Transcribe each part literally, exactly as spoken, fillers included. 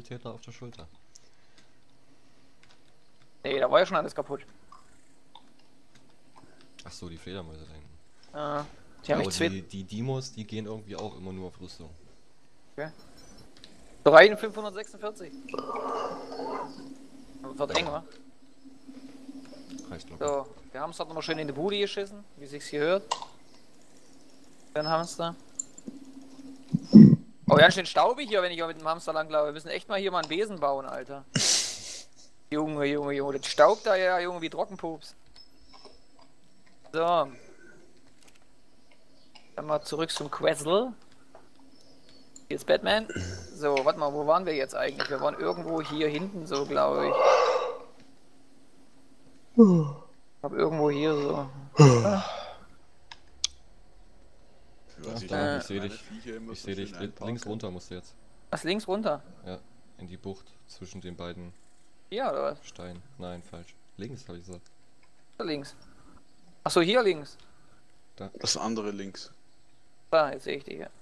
Übeltäter auf der Schulter. Nee, da war ja schon alles kaputt. Ach so, die Fledermäuse da hinten. Äh, die haben Aber mich die, zweit. die Dimos, die gehen irgendwie auch immer nur auf Rüstung. Okay. So reichen fünfhundertsechsundvierzig. Wird eng, wa? Reicht locker. So, wir haben es halt nochmal schön in die Bude geschissen, wie sich's hier hört. Den Hamster. Oh, ganz schön staubig hier, wenn ich mit dem Hamster lang glaube. Wir müssen echt mal hier mal einen Besen bauen, Alter. Junge, Junge, Junge, das staubt da ja, Junge, wie Trockenpups. So. Dann mal zurück zum Quetzal. Hier ist Batman. So, warte mal, wo waren wir jetzt eigentlich? Wir waren irgendwo hier hinten, so glaube ich. Ich hab irgendwo hier so. Ja, da, ich sehe dich. Ich sehe dich. Links runter musst du jetzt. Was, links runter? Ja, in die Bucht zwischen den beiden Hier oder was? Steinen. Nein, falsch. Links habe ich gesagt. Oder links? Achso, hier links. Da. Das andere links. Da, jetzt sehe ich die hier.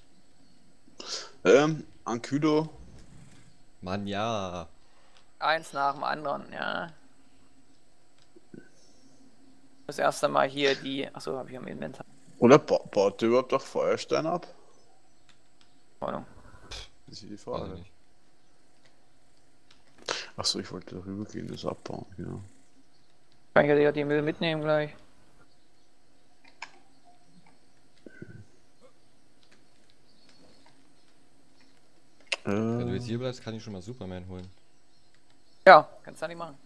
Ähm, Ankylo. Mann, ja. Eins nach dem anderen, ja. Das erste Mal hier die. Achso, habe ich am Inventar. Oder ba baut der überhaupt auch Feuerstein ab? Ahnung. Das ist die Weiß ich Frage. nicht. Achso, ich wollte darüber gehen, das abbauen, genau. Kann ich ja die Müll mitnehmen gleich. Wenn du jetzt Äh, hier bleibst, kann ich schon mal Superman holen. Ja, kannst du nicht machen.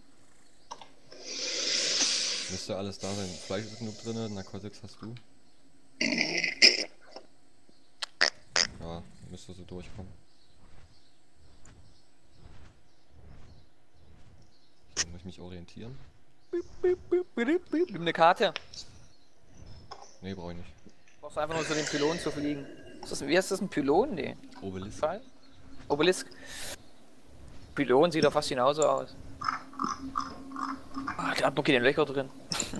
Müsste alles da sein. Fleisch ist genug drin, Narcotics hast du. Ja, müsste so durchkommen. So, muss ich mich orientieren? Nimm eine Karte. Nee, brauche ich nicht. Du brauchst einfach nur so den Pylon zu fliegen. Ist das, wie heißt das, ein Pylon? Nee. Obelisk. Fall? Obelisk. Pylon sieht doch fast genauso aus. Ah, der hat noch keine Löcher drin.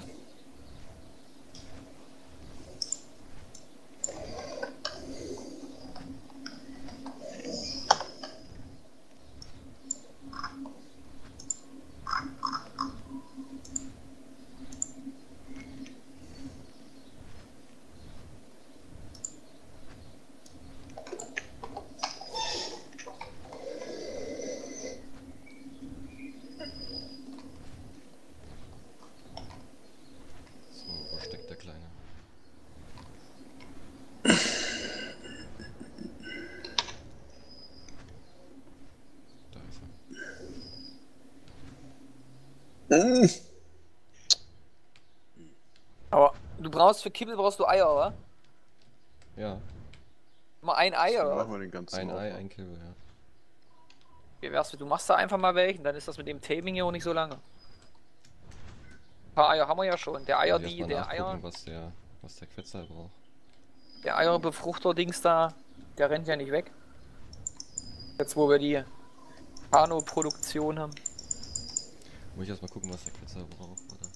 So, wo steckt der Kleine? Da ist er. äh, Aber du brauchst für Kibbel brauchst du Eier, oder? Ja, Mal ein Ei, dann oder? machen wir den ganzen ein Ei, Aufbau. ein Kibbel, ja. Wie wär's, du machst da einfach mal welchen, dann ist das mit dem Taming ja auch nicht so lange. Ein paar Eier haben wir ja schon. Der Eier, Muss ich die, erst mal der nachgucken, Eier, was der, was der Quetzal braucht. der Eierbefruchter-Dings da, der rennt ja nicht weg. Jetzt wo wir die Kano-Produktion haben. Muss ich erstmal gucken, was der Quetzal braucht, oder?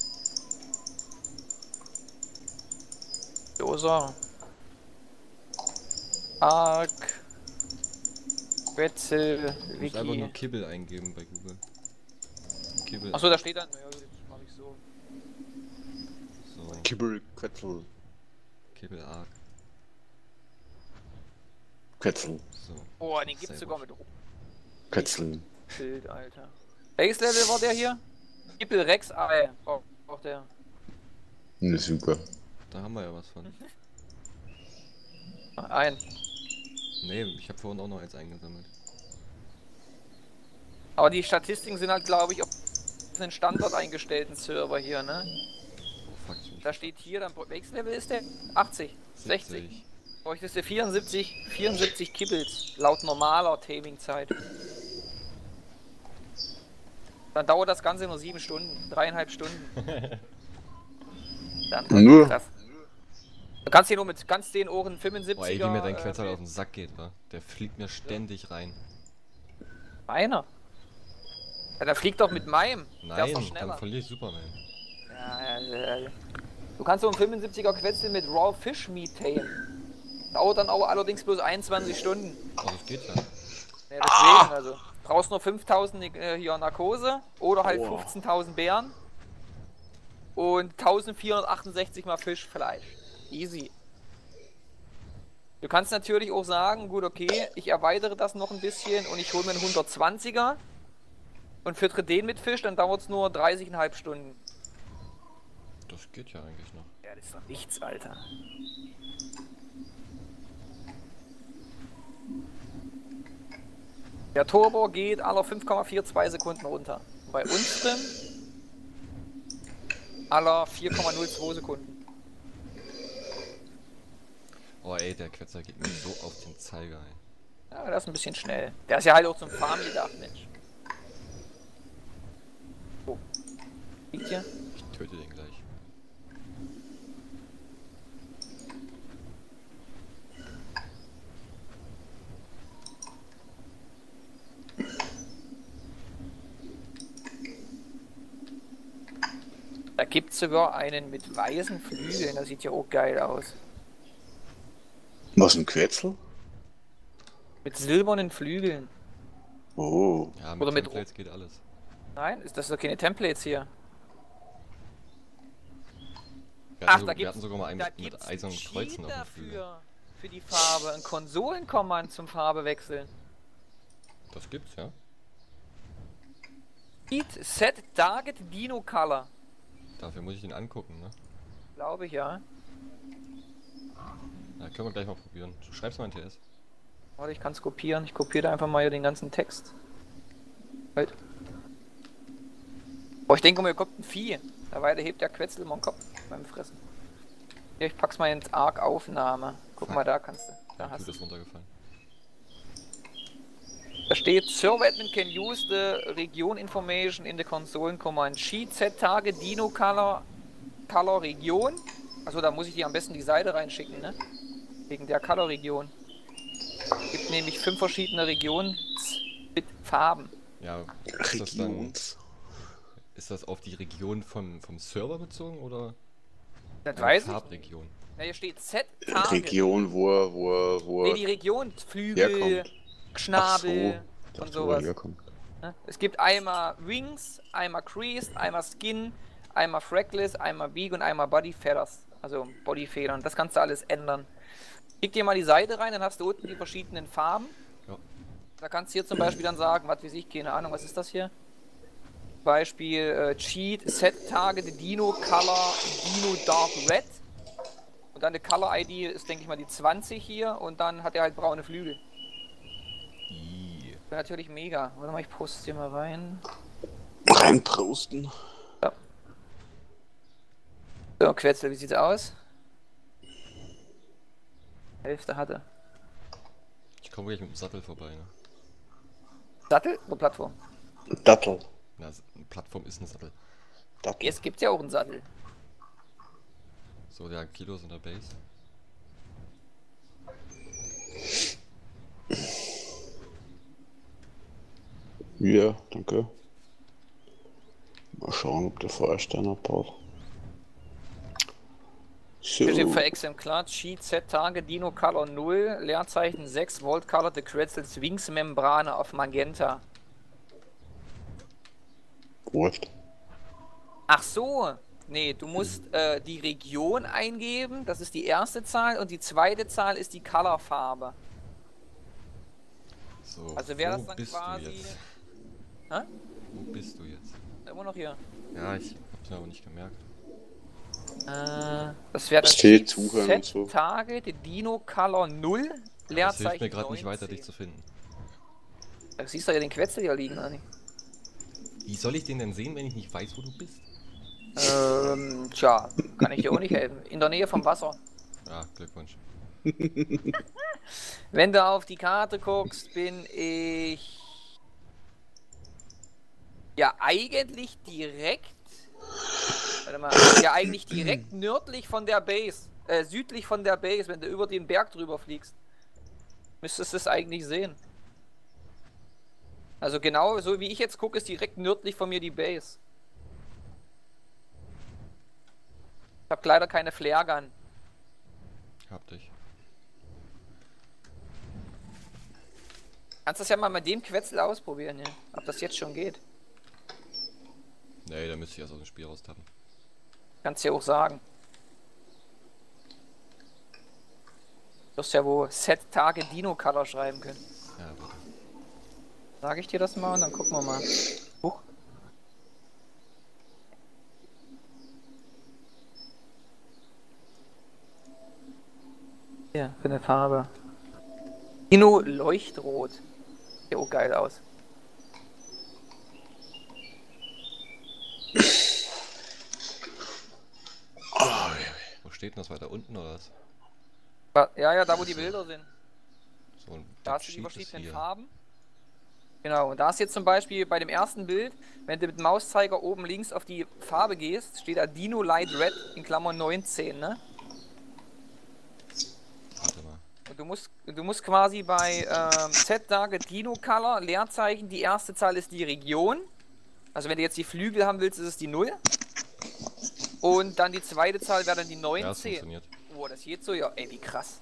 Doser. Ark. Quetzal, Du musst einfach Wiki. nur Kibbel eingeben bei Google. Kibbel. Achso, da steht dann. Ja, das mach ich so. So, Kibbel, Quetzal. Kibbel Arc. Quetzal. So. Oh, den gibt's Sehr sogar gut. mit Quetzal. Bild, Alter. Welches Level war der hier? Kippel Rex Ei. Oh, auch der. Ne, super. Da haben wir ja was von. Ein. Nee, ich habe vorhin auch noch eins eingesammelt. Aber die Statistiken sind halt, glaube ich, auf einen Standard eingestellten Server hier, ne? Oh fuck, ich bin Da steht hier dann, welches Level ist der? achtzig, sechzig. Bräuchtest du vierundsiebzig, vierundsiebzig Kibbels, laut normaler Taming-Zeit. Dann dauert das Ganze nur sieben Stunden, dreieinhalb Stunden. Dann Nur? krass. Du kannst hier nur mit ganz den Ohren fünfundsiebziger... Boah, ey, wie mir dein äh, Quetzal auf den Sack geht, wa? Der fliegt mir ständig rein. Meiner? Ja, der fliegt doch mit meinem. Der ist doch Nein, schneller. dann verliere ich Superman. Ja, ja, ja. Du kannst so einen fünfundsiebziger Quetzal mit Raw Fish Meat tamen. Dauert dann auch allerdings bloß einundzwanzig Stunden. Oh, das geht ja. Ja, deswegen, also. Brauchst nur fünftausend äh, hier Narkose oder halt Wow. fünfzehntausend Beeren. Und eintausendvierhundertachtundsechzig mal Fischfleisch. Easy. Du kannst natürlich auch sagen, gut, okay, ich erweitere das noch ein bisschen und ich hole mir einen hundertzwanziger und füttere den mit Fisch, dann dauert es nur dreißig Komma fünf Stunden. Das geht ja eigentlich noch. Ja, das ist doch nichts, Alter. Der Turbo geht aller fünf Komma zweiundvierzig Sekunden runter. Bei unserem aller vier Komma null zwei Sekunden. Oh ey, der Quetzer geht mir so auf den Zeiger ein. Ja, der ist ein bisschen schnell. Der ist ja halt auch zum Farm gedacht, Mensch. Oh. Liegt hier? Ich töte den gleich. Da gibt es sogar einen mit weißen Flügeln, das sieht ja auch geil aus. Was, ein Quetzel? Mit silbernen Flügeln. Oh. Ja, mit Oder mit Templates geht alles. Nein, ist das doch keine Templates hier? Wir Ach, hatten, so, da wir gibt's, hatten sogar mal einen da mit, mit gibt's eisernen Cheat Kreuzen auf dem Flügel. dafür, für die Farbe. Ein Konsolenkommand zum Farbe wechseln. Das gibt's, ja? Cheat Set Target Dino Color. Dafür muss ich ihn angucken, ne? Glaube ich, ja. Ja, können wir gleich mal probieren. Du schreibst mal in T S. Warte, ich kann es kopieren. Ich kopiere da einfach mal hier den ganzen Text. Halt. Boah, ich denke mal, hier kommt ein Vieh. Dabei hebt der Quetzel immer den Kopf beim Fressen. Hier, ich pack's mal ins Arc Aufnahme. Guck mal, da kannst du. Da Ja, hast gut, du. ist runtergefallen. Da steht, Server Admin can use the region information in the console command. Sheet Set Target Dino Color Color Region. Also da muss ich dir am besten die Seite reinschicken, ne? Wegen der Color Region. Gibt nämlich fünf verschiedene Regionen mit Farben. Ja, ist das dann, Regions. ist das auf die Region vom, vom Server bezogen oder Das eine weiß ich. Farbregion? Na, hier steht Set Target. Region, wo er, wo er, wo Nee, er die Region, Flügel, herkommt. Schnabel Ach so. und Ich dachte, wo er sowas. herkommt. Ne? Es gibt einmal Wings, einmal Creased, einmal Skin, einmal Frackless, einmal Beak und einmal Body Feathers. Also Bodyfedern. Das kannst du alles ändern. Klick dir mal die Seite rein, dann hast du unten die verschiedenen Farben. Ja. Da kannst du hier zum Beispiel dann sagen, was weiß ich, keine Ahnung, was ist das hier? Beispiel äh, Cheat, Set Target, Dino Color, Dino Dark Red. Und dann die Color I D ist, denke ich mal, die zwanzig hier und dann hat er halt braune Flügel. I. Wäre natürlich mega. Warte mal, ich poste hier mal rein. Reinprosten. So, Quetzel, wie sieht's aus? Hälfte hatte. Ich komme gleich mit dem Sattel vorbei, ne? Sattel oder Plattform? Dattel. Na, s- eine Plattform ist ein Sattel. Dattel. Es gibt ja auch einen Sattel. So, der Kilos in der Base. Ja, danke. Mal schauen, ob der Feuerstein abbaut. So. Für den für Exemplar Cheat Set Target Dino Color null, Leerzeichen sechs Volt Color the Quetzals Wings Membrane auf Magenta. Wurscht. Ach so, nee, du musst äh, die Region eingeben, das ist die erste Zahl und die zweite Zahl ist die Colorfarbe. So, Also wäre wo das dann bist quasi. du jetzt? Hä? Wo bist du jetzt? Immer noch hier. Ja, ich hab's mir aber nicht gemerkt. Äh, das wäre dann Steht Cheat zuhören Set und so. Target Dino Color null, Das hilft Leerzeichen mir gerade nicht weiter, dich neunzehn. zu finden. Da siehst du ja den Quetzel hier liegen, oder nicht? Wie soll ich den denn sehen, wenn ich nicht weiß, wo du bist? Ähm, tja, kann ich dir auch nicht helfen. In der Nähe vom Wasser. Ja, Glückwunsch. Wenn du auf die Karte guckst, bin ich ja eigentlich direkt. Warte mal, ja eigentlich direkt nördlich von der Base. Äh, südlich von der Base, wenn du über den Berg drüber fliegst. Müsstest du es eigentlich sehen. Also genau so wie ich jetzt gucke, ist direkt nördlich von mir die Base. Ich habe leider keine Flare Gun. Hab dich. Kannst das ja mal mit dem Quetzel ausprobieren, ja? Ob das jetzt schon geht. Nee, da müsste ich erst aus dem Spiel raustappen. Kannst du ja auch sagen. Du wirst ja wohl Set-Tage Dino-Color schreiben können. Ja, bitte. Sag ich dir das mal und dann gucken wir mal. Huch. Ja, für eine Farbe. Dino Leuchtrot. Sieht auch geil aus. Oh, Wo steht denn das, weiter unten oder was? Ja, ja, da wo die Bilder sind. So ein Da hast du die Sheet ist verschiedenen hier. Farben. Genau, und da ist jetzt zum Beispiel bei dem ersten Bild, wenn du mit dem Mauszeiger oben links auf die Farbe gehst, steht da Dino Light Red in Klammern neunzehn, ne? Warte mal. Und du musst, du musst quasi bei ähm, Z-Tage Dino Color, Leerzeichen, die erste Zahl ist die Region. Also wenn du jetzt die Flügel haben willst, ist es die null. Und dann die zweite Zahl wäre dann die Ja, es neunzehn. funktioniert. Boah, das geht so, ja, ey, wie krass.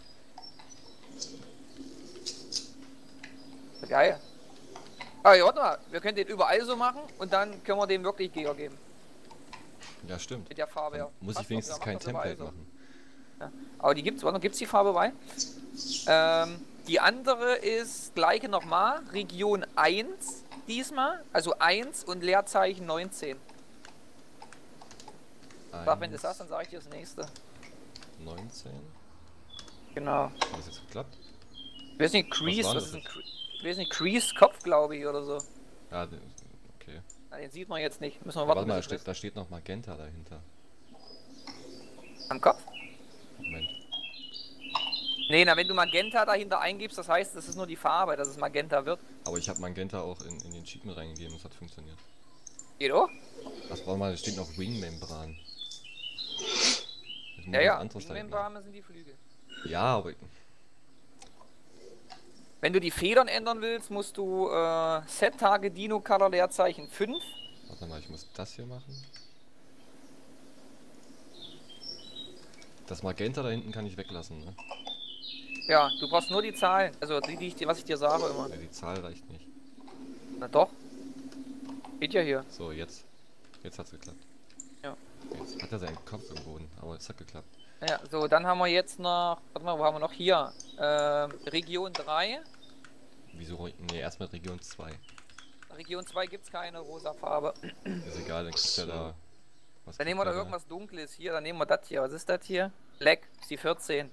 Geil. Ah, ja, warte mal, wir können den überall so machen und dann können wir dem wirklich Gear geben. Ja, stimmt. Mit der Farbe, ja. Muss Passt ich wenigstens doch, kein wir machen das Template überall so. machen. Ja. Aber die gibt's, warte, gibt's die Farbe bei? Ähm, die andere ist gleiche nochmal, Region eins diesmal, also eins und Leerzeichen neunzehn. Sag, wenn du das hast, dann sage ich dir das nächste. neunzehn. Genau. Hat das jetzt geklappt? Ich weiß nicht, Crease, war was, das ist ein Cre ich weiß nicht, Crease Kopf, glaube ich, oder so. Ja, den- okay. Na, den sieht man jetzt nicht. Müssen wir Aber warten, warte mal, da bis es steht, ist. da steht noch Magenta dahinter. Am Kopf? Moment. Nee, na, wenn du Magenta dahinter eingibst, das heißt, das ist nur die Farbe, dass es Magenta wird. Aber ich habe Magenta auch in, in den Cheat mit reingegeben, das hat funktioniert. Geht auch? Ach, warte mal, da steht noch Wing-Membran. Das muss Ja, was ja, anderes die sein. Membrane sind die Flügel. Ja, aber Wenn du die Federn ändern willst, musst du äh, Set-Tage Dino Color Leerzeichen fünf. warte mal, ich muss das hier machen. Das Magenta da hinten kann ich weglassen, ne? Ja, du brauchst nur die Zahlen, also die, die ich dir, was ich dir sage immer. Ja, die Zahl reicht nicht. Na doch. Steht ja hier. So, jetzt. Jetzt hat's geklappt. Ja. Jetzt hat er seinen Kopf im Boden, aber es hat geklappt. Ja, so, dann haben wir jetzt noch, warte mal, wo haben wir noch hier? Ähm, Region drei. Wieso? Ne, erstmal Region zwei. Region zwei gibt es keine rosa Farbe. Ist egal, dann kriegt er da. Was Dann kriegt nehmen wir da er irgendwas Dunkles. Hier, dann nehmen wir das hier. Was ist das hier? Black, ist die vierzehn.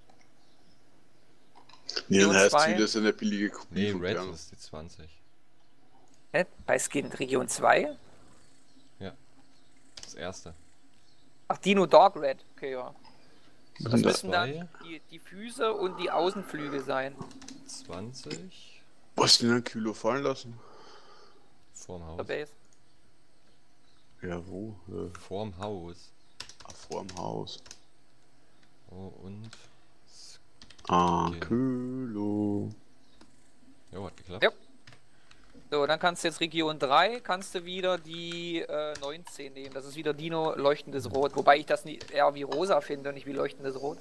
Nee, dann Region heißt zwei. sie, das ist eine billige Kopie Nee, von Red Kern. ist die zwanzig. Hä? Bei Skin Region zwei? Ja. Das erste. Ach, Dino Dark Red. Okay, ja. Was Das ist das? müssen dann die, die Füße und die Außenflügel sein. zwanzig. Wo hast du denn ein Kilo fallen lassen? Vorm Der Haus. Base. Ja, wo? Äh, Vorm Haus. ah, vorm Haus. Oh, und. Ah, Okay. Kilo. Jo, hat geklappt. Ja. So, dann kannst du jetzt Region drei, kannst du wieder die äh, neunzehn nehmen. Das ist wieder Dino leuchtendes Rot. Wobei ich das nie, eher wie rosa finde und nicht wie leuchtendes Rot.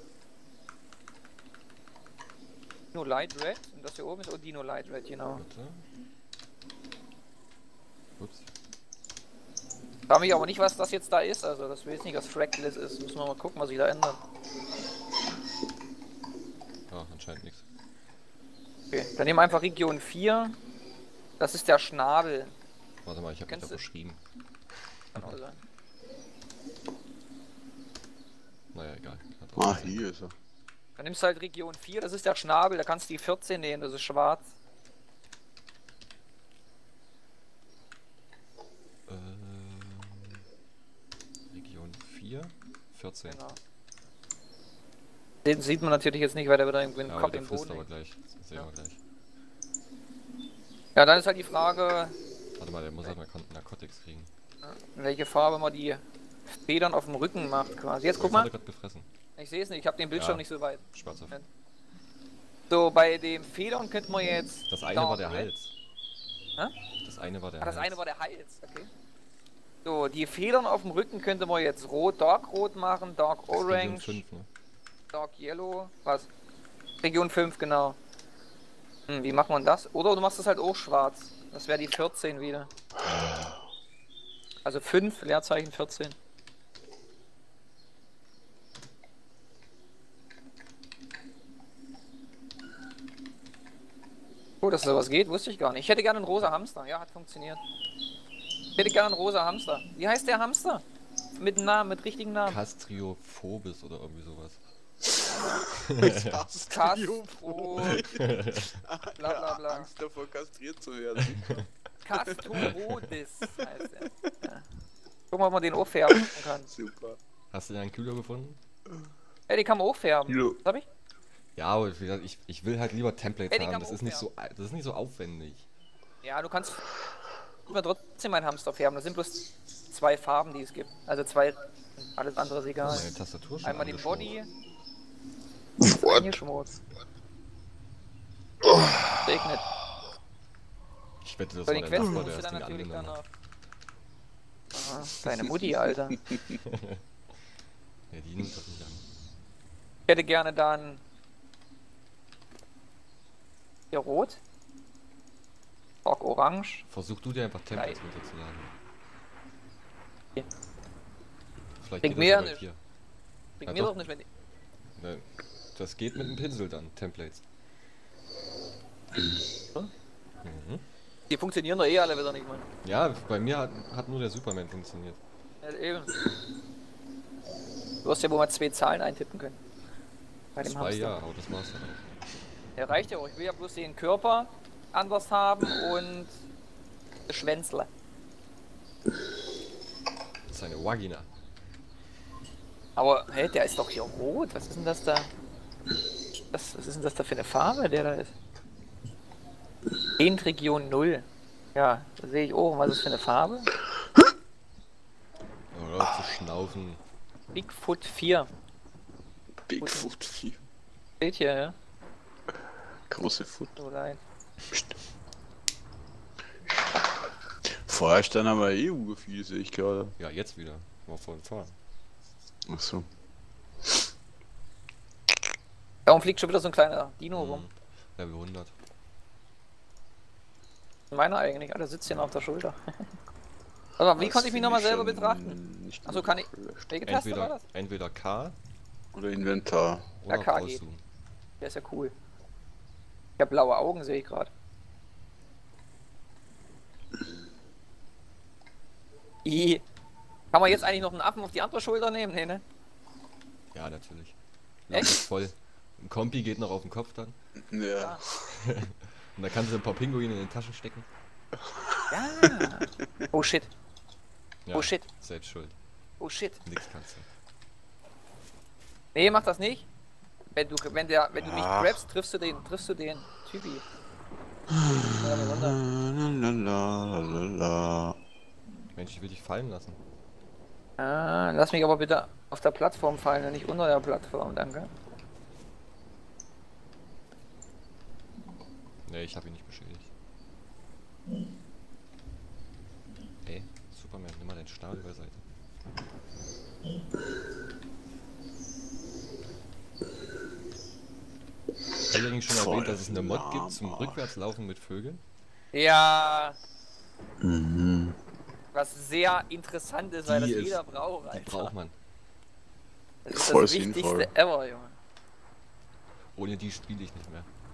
Dino Light Red. Und das hier oben ist auch Dino Light Red, genau. Warte. Ups. Frag mich aber nicht, was das jetzt da ist. Also, das will jetzt nicht, was Frackless ist. Müssen wir mal gucken, was sich da ändert. Ah, anscheinend nichts. Okay, dann nehmen wir einfach Region vier. Das ist der Schnabel. Warte mal, ich habe mich Kennst da du- verschrieben. Kann auch sein. Naja, egal. Hat auch Ah, Sinn. hier ist er. Dann nimmst du halt Region vier, das ist der Schnabel, da kannst du die vierzehn nehmen, das ist schwarz. Ähm, Region vier. vierzehn. Genau. Den sieht man natürlich jetzt nicht, weil der wieder irgendwie den Ja, aber Kopf der im frisst Boden aber liegt. gleich. Das sehen Ja. wir gleich. Ja, dann ist halt die Frage, Warte mal, der muss halt mal Kon- Narcotics kriegen. in welche Farbe man die Federn auf dem Rücken macht quasi. Jetzt guck Jetzt hat mal, er gerade gefressen. ich sehe es nicht, ich habe den Bildschirm Ja. nicht so weit. Schwarzer. Ja. So, bei den Federn könnten wir jetzt... Das eine Dark war der Red. Hals. Hä? Das eine war der Ah, das Hals. eine war der Hals, okay. So, die Federn auf dem Rücken könnte man jetzt rot, dark rot machen, dark Das ist Region orange, fünf, ne? dark yellow, was? Region fünf, genau. Hm, wie macht man das? Oder du machst es halt auch schwarz. Das wäre die vierzehn wieder. Also fünf, Leerzeichen vierzehn. Oh, dass sowas geht, wusste ich gar nicht. Ich hätte gerne einen rosa Hamster. Ja, hat funktioniert. Ich hätte gerne einen rosa Hamster. Wie heißt der Hamster? Mit Namen, mit richtigen Namen. Castriophobis oder irgendwie sowas. Castro. Bla bla bla. Angst davor, kastriert zu werden. Castorodis heißt er. Ja. Guck mal, ob man den auch färben kann. Super. Hast du den einen Kühler gefunden? Ey, den kann man auch färben. Ja. Was hab ich? Ja, aber wie gesagt, ich, ich will halt lieber Templates Ey, den haben. kann Das man ist, nicht so, aufwärmen. das ist nicht so aufwendig. Ja, du kannst aber trotzdem einen Hamster färben. Das sind bloß zwei Farben, die es gibt. Also zwei, alles andere ist egal. Meine Tastatur schon Einmal den angeschmort. Body. What? Angeschmort. Regnet. Ich wette, das Bei war den der Quests Nachbar, musst der du das dann Ding natürlich angenommen danach. hat. Aha, deine Mutti, Alter. Ich Ja, die nimmt das nicht an. hätte gerne dann hier rot. Rock orange. Versuch du dir einfach Templates Nein. runterzuladen. Okay. Vielleicht Bringt geht mir das ja ja bei dir. Bringt Ja, mir doch. doch nicht, wenn die... Ne, das geht mit einem Pinsel dann, Templates. Mhm. Die funktionieren doch eh alle wieder nicht, Mann. Ja, bei mir hat, hat nur der Superman funktioniert. Ja, eben. Du hast ja wohl mal zwei Zahlen eintippen können. Bei dem Zwei Hamster. ja, aber das war's dann auch. Ja, reicht ja auch. Ich will ja bloß den Körper anders haben und das Schwänzle. Seine Vagina. Aber, hä, der ist doch hier rot. Was ist denn das da? Was, was ist denn das da für eine Farbe, der da ist? Endregion null. Ja, da sehe ich auch. Was ist das für eine Farbe? Oder zu schnaufen. Bigfoot vier. Bigfoot vier. Steht hier, ja? Große Foot. So rein. Vorher stand aber eh viel, sehe ich gerade. Ja, jetzt wieder. War vorhin fahren. Achso. Warum fliegt schon wieder so ein kleiner Dino rum? Mhm. Level hundert. Meiner eigentlich. Ah, der sitzt hier noch auf der Schulter. Aber wie konnte ich mich nochmal selber betrachten? Achso, kann ich. Welche Taste war Entweder, das? entweder K Oder Inventar. oder Ja, K geht. rauszoomen. Der ist ja cool. Ich hab blaue Augen, sehe ich gerade. I. Kann man jetzt eigentlich noch einen Affen auf die andere Schulter nehmen? Nee, ne? Ja, natürlich. Echt? Lass es voll. Ein Kompi geht noch auf den Kopf dann. Ja. Und da kannst du ein paar Pinguine in den Taschen stecken. Ja. Oh shit. Ja, Oh shit. Selbst schuld. Oh shit. Nix kannst du. Nee, mach das nicht. Wenn du, wenn der, wenn du mich Ach. grabst, triffst du den, triffst du den Typi. Ja, mir runter. Lalalala. Mensch, ich will dich fallen lassen. Ah, lass mich aber bitte auf der Plattform fallen und nicht unter der Plattform, danke. Nee, ich habe ihn nicht beschädigt. Ey, Superman, nimm mal deinen Schnabel beiseite. Hab ich eigentlich schon erwähnt, dass es eine Mod gibt zum Rückwärtslaufen mit Vögeln? Ja, Mhm. was sehr interessant ist, weil Die das ist- jeder braucht, Die Alter. braucht man. Das ist Voll das sinnvoll. Wichtigste ever, Junge. Ohne die spiele ich nicht mehr.